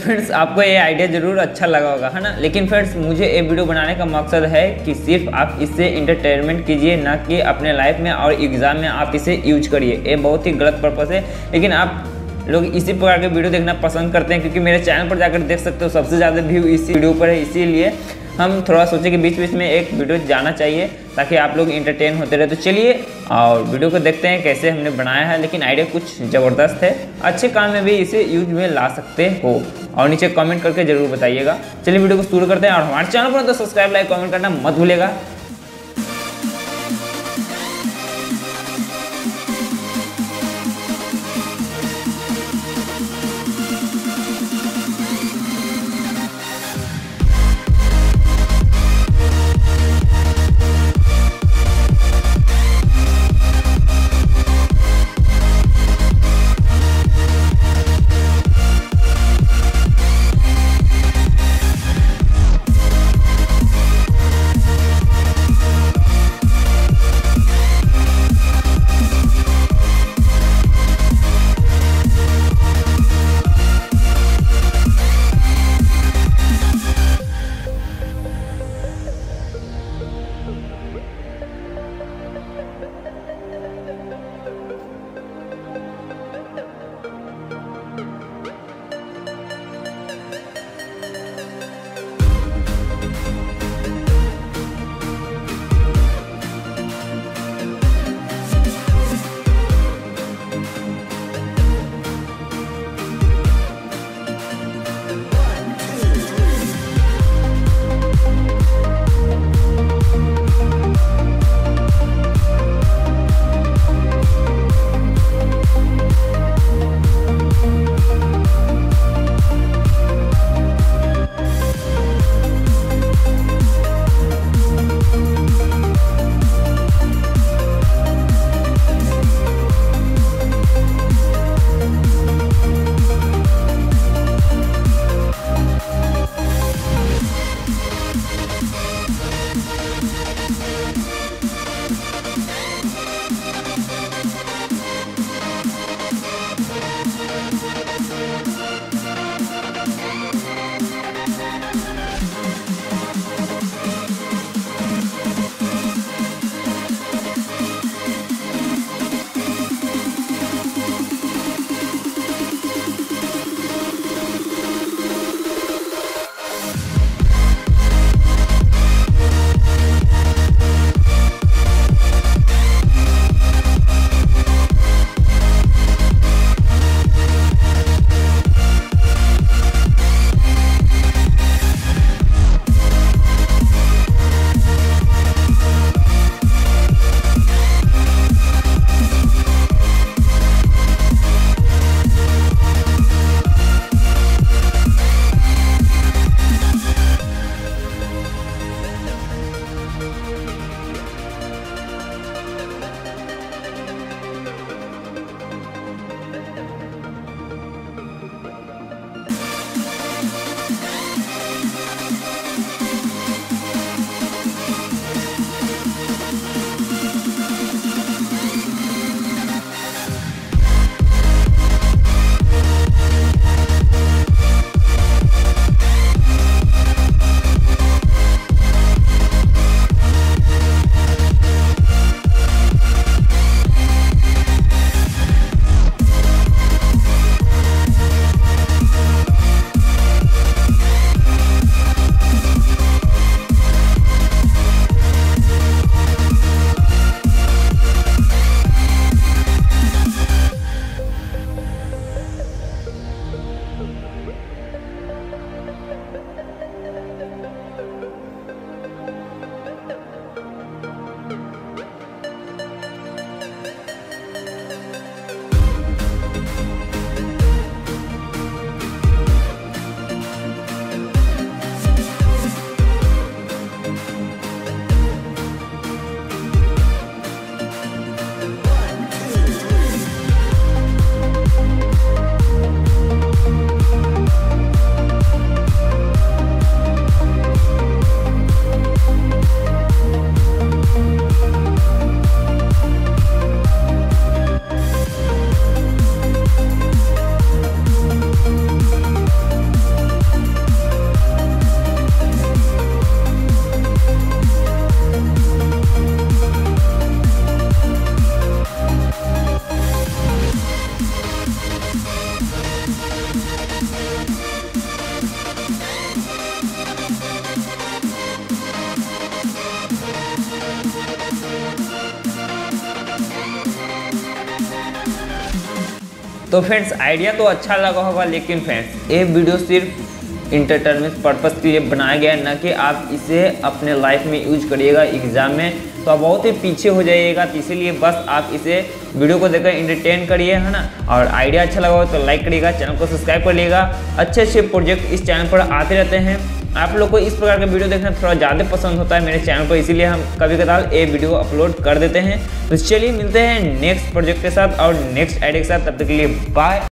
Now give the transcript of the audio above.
Friends आपको ये idea ज़रूर अच्छा लगा होगा, है ना। लेकिन फ्रेंड्स मुझे ये वीडियो बनाने का मकसद है कि सिर्फ आप इससे इंटरटेनमेंट कीजिए, ना कि अपने लाइफ में और एग्ज़ाम में आप इसे यूज करिए। ये बहुत ही गलत पर्पस है। लेकिन आप लोग इसी प्रकार के वीडियो देखना पसंद करते हैं, क्योंकि मेरे चैनल पर जाकर देख सकते हो सबसे ज़्यादा व्यू इसी वीडियो पर है। इसीलिए हम थोड़ा सोचे कि बीच बीच में एक वीडियो जाना चाहिए ताकि आप लोग इंटरटेन होते रहे। तो चलिए और वीडियो को देखते हैं कैसे हमने बनाया है। लेकिन आइडिया कुछ ज़बरदस्त है, अच्छे काम में भी इसे यूज में ला सकते हो। और नीचे कमेंट करके ज़रूर बताइएगा। चलिए वीडियो को शुरू करते हैं। और हमारे चैनल पर तो सब्सक्राइब, लाइक, कमेंट करना मत भूलिएगा। तो फ्रेंड्स आइडिया तो अच्छा लगा होगा, लेकिन फ्रेंड्स ये वीडियो सिर्फ इंटरटेनमेंट पर्पस के लिए बनाया गया है, ना कि आप इसे अपने लाइफ में यूज करिएगा एग्जाम में तो आप बहुत ही पीछे हो जाइएगा। तो इसीलिए बस आप इसे वीडियो को देखकर इंटरटेन करिए, है ना। और आइडिया अच्छा लगा हो तो लाइक करिएगा, चैनल को सब्सक्राइब कर लीजिएगा। अच्छे अच्छे प्रोजेक्ट इस चैनल पर आते रहते हैं। आप लोग को इस प्रकार का वीडियो देखना थोड़ा ज़्यादा पसंद होता है मेरे चैनल पर, इसीलिए हम कभी कदार ये वीडियो अपलोड कर देते हैं। तो चलिए मिलते हैं नेक्स्ट प्रोजेक्ट के साथ और नेक्स्ट आइडिया के साथ, तब तक के लिए बाय।